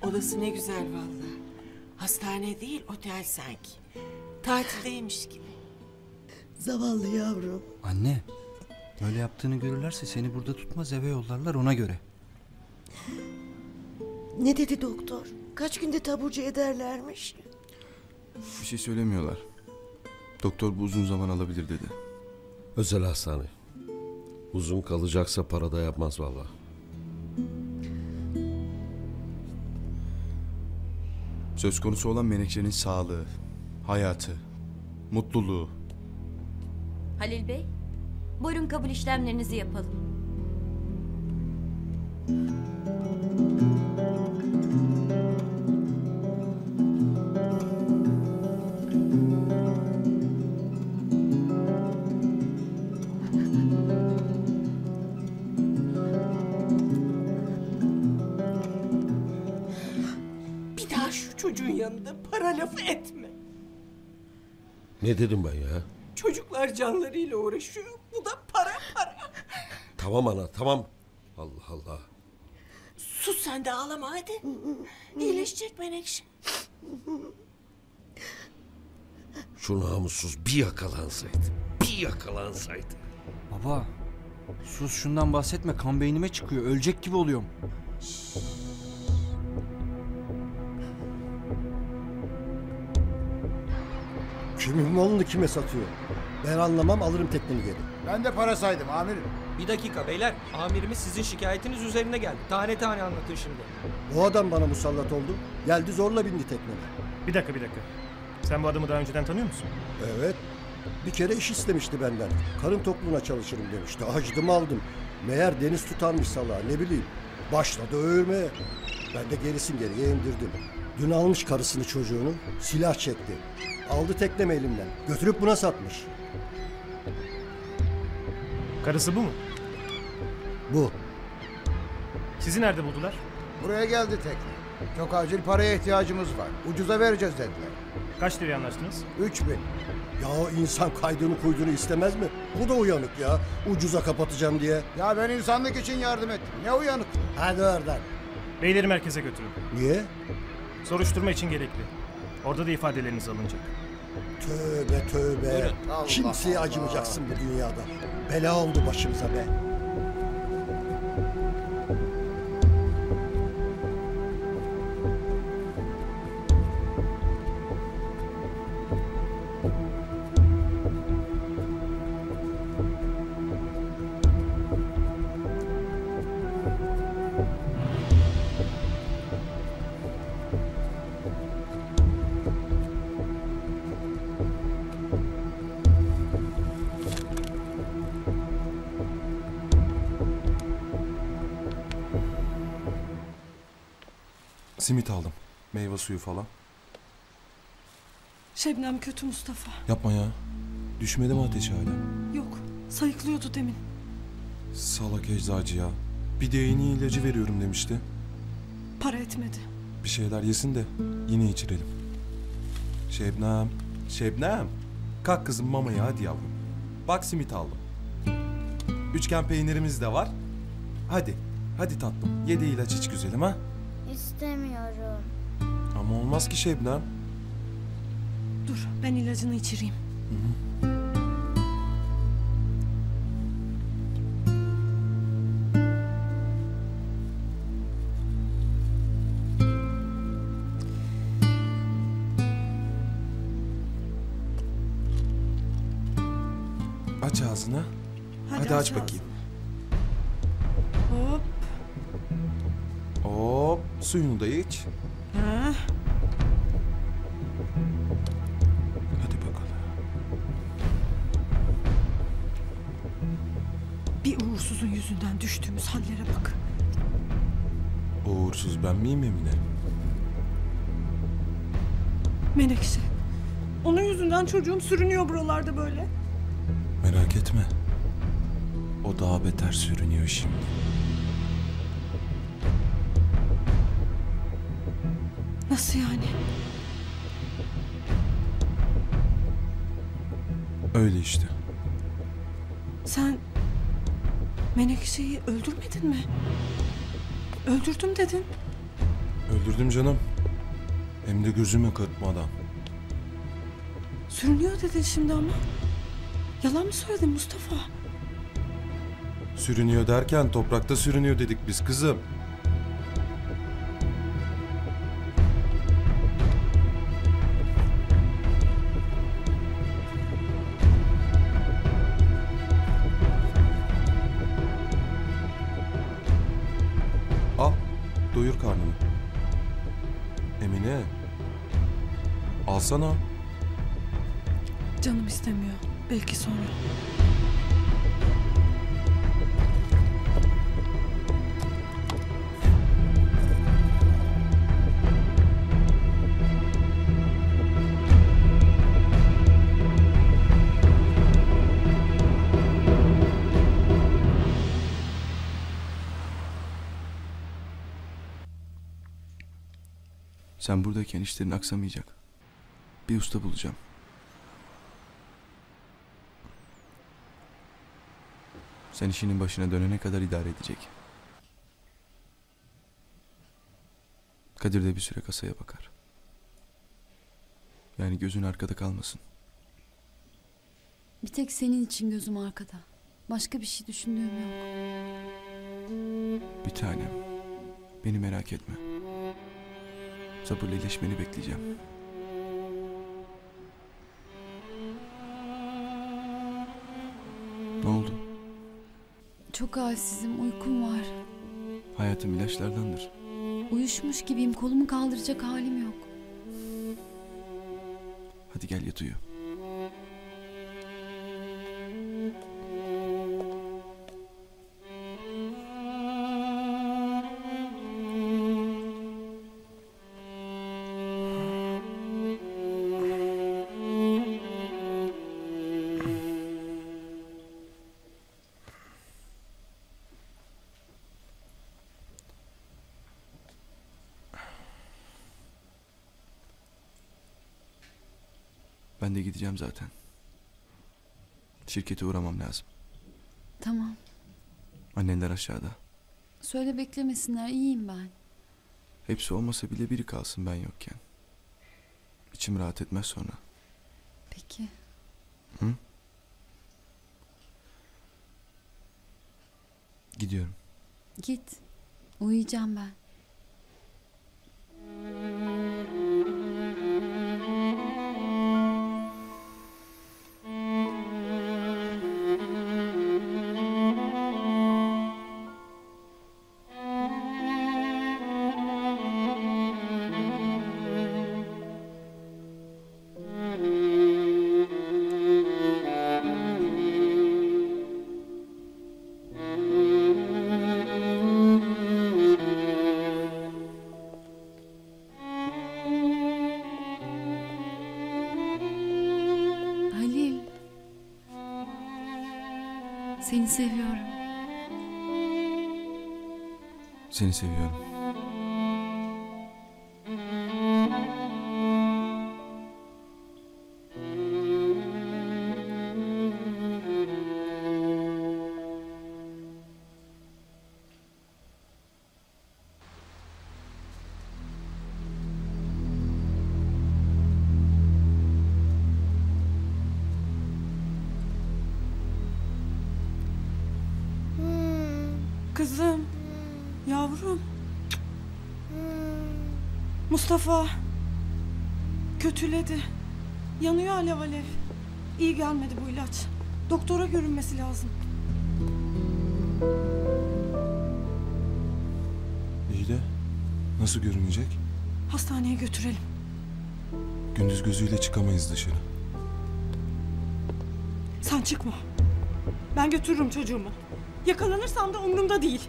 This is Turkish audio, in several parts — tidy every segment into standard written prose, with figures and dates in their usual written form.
Odası ne güzel vallahi. Hastane değil, otel sanki. Tatildeymiş gibi. Zavallı yavrum. Anne, böyle yaptığını görürlerse seni burada tutmaz, eve yollarlar, ona göre. Ne dedi doktor? Kaç günde taburcu ederlermiş? Bir şey söylemiyorlar. Doktor bu uzun zaman alabilir dedi. Özel hastane. Uzun kalacaksa para da yapmaz vallahi. Söz konusu olan Menekşe'nin sağlığı, hayatı, mutluluğu. Halil Bey, buyurun kabul işlemlerinizi yapalım. Bir daha şu çocuğun yanında para lafı etme. Ne dedim ben ya? Çocuklar canlarıyla uğraşıyor. Bu da para. Tamam ana, tamam. Allah Allah. Sus sen de ağlama hadi. İyileşecek Menekşe. Şu namussuz bir yakalansaydı. Bir yakalansaydı. Baba, sus şundan bahsetme, kan beynime çıkıyor, ölecek gibi oluyorum. Kimin malını kime satıyor? Ben anlamam, alırım tekneni geri. Ben de para saydım amirim. Bir dakika beyler. Amirimiz sizin şikayetiniz üzerine geldi. Tane tane anlatın şimdi. O adam bana musallat oldu. Geldi zorla bindi tekneme. Bir dakika. Sen bu adamı daha önceden tanıyor musun? Evet. Bir kere iş istemişti benden. Karın tokluğuna çalışırım demişti. Acıdım aldım. Meğer deniz tutarmış salağı, ne bileyim. Başladı övürmeye. Ben de gerisin geriye indirdim. Dün almış karısını çocuğunu, silah çekti. Aldı teknemi elimden. Götürüp buna satmış. Karısı bu mu? Bu. Sizi nerede buldular? Buraya geldi tekne. Çok acil paraya ihtiyacımız var. Ucuza vereceğiz dediler. Kaç liraya anlaştınız? 3000. Ya insan kaydını kuyduğunu istemez mi? Bu da uyanık ya. Ucuza kapatacağım diye. Ya ben insanlık için yardım ettim. Ne uyanık. Hadi oradan. Beyleri merkeze götürün. Niye? Soruşturma için gerekli. Orada da ifadeleriniz alınacak. Tövbe tövbe. Buyurun. Kimseye Allah acımayacaksın bu dünyada. Bela oldu başımıza be. Simit aldım. Meyve suyu falan. Şebnem kötü Mustafa. Yapma ya. Düşmedi mi ateşi hala? Yok, sayıklıyordu demin. Salak eczacı ya. Bir de en iyi ilacı veriyorum demişti. Para etmedi. Bir şeyler yesin de yine içirelim. Şebnem. Kalk kızım mamaya hadi yavrum. Bak simit aldım. Üçgen peynirimiz de var. Hadi tatlım. Ye de ilaç iç güzelim ha. İstemiyorum. Ama olmaz ki Şebnem. Dur, ben ilacını içireyim. Aç ağzını. Hadi aç bakayım. Hop. Hop. Suyunu da iç. Ha. Hadi bakalım. Bir uğursuzun yüzünden düştüğümüz hallere bak. Uğursuz ben miyim Emine? Menekşe. Onun yüzünden çocuğum sürünüyor buralarda böyle. Merak etme. O daha beter sürünüyor şimdi. Nasıl yani? Öyle işte. Sen Menekşe'yi öldürmedin mi? Öldürdüm dedin. Öldürdüm canım. Hem de gözümü kırpmadan. Sürünüyor dedin şimdi ama. Yalan mı söyledin Mustafa? Sürünüyor derken toprakta sürünüyor dedik biz kızım. Al, doyur karnını. Emine, alsana. Canım istemiyor. Belki sonra. Sen buradayken işlerin aksamayacak. Bir usta bulacağım. Sen işinin başına dönene kadar idare edecek. Kadir de bir süre kasaya bakar. Yani gözün arkada kalmasın. Bir tek senin için gözüm arkada. Başka bir şey düşündüğüm yok. Bir tanem. Beni merak etme. Sabırla iyileşmeni bekleyeceğim. Ne oldu? Çok halsizim, uykum var. Hayatım ilaçlardandır. Uyuşmuş gibiyim, kolumu kaldıracak halim yok. Hadi gel yat uyu. Ben de gideceğim zaten. Şirkete uğramam lazım. Tamam. Annenler aşağıda. Söyle beklemesinler, iyiyim ben. Hepsi olmasa bile biri kalsın ben yokken. İçim rahat etmez sonra. Peki. Hı? Gidiyorum. Git. Uyuyacağım ben. Halil. Seni seviyorum. Seni seviyorum. Kızım. Yavrum. Mustafa. Kötüledi. Yanıyor alev alev. İyi gelmedi bu ilaç. Doktora görünmesi lazım. İyi de nasıl görünecek? Hastaneye götürelim. Gündüz gözüyle çıkamayız dışarı. Sen çıkma. Ben götürürüm çocuğumu. Yakalanırsam da umurumda değil.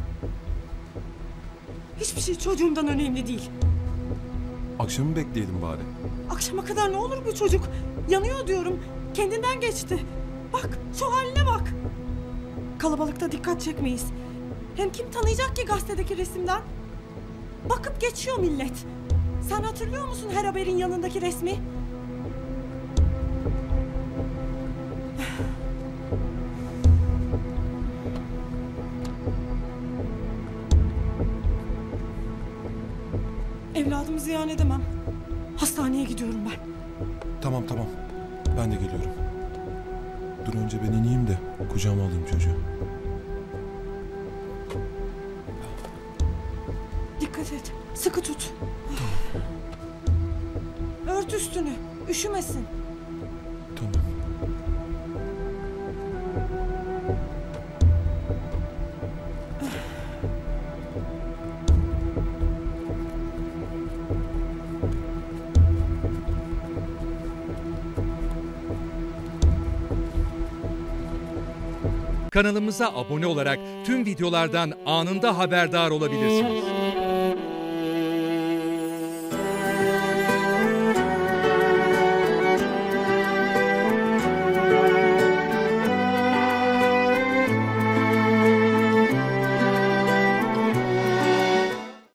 Hiçbir şey çocuğumdan önemli değil. Akşamı bekleyelim bari. Akşama kadar ne olur bu çocuk? Yanıyor diyorum. Kendinden geçti. Bak şu haline bak. Kalabalıkta dikkat çekmeyiz. Hem kim tanıyacak ki gazetedeki resimden? Bakıp geçiyor millet. Sen hatırlıyor musun her haberin yanındaki resmi? Evladımı ziyan edemem. Hastaneye gidiyorum ben. Tamam. Ben de geliyorum. Dur önce ben ineyim de kucağıma alayım çocuğu. Dikkat et. Sıkı tut. Ört üstünü. Üşümesin. Tamam. Kanalımıza abone olarak tüm videolardan anında haberdar olabilirsiniz.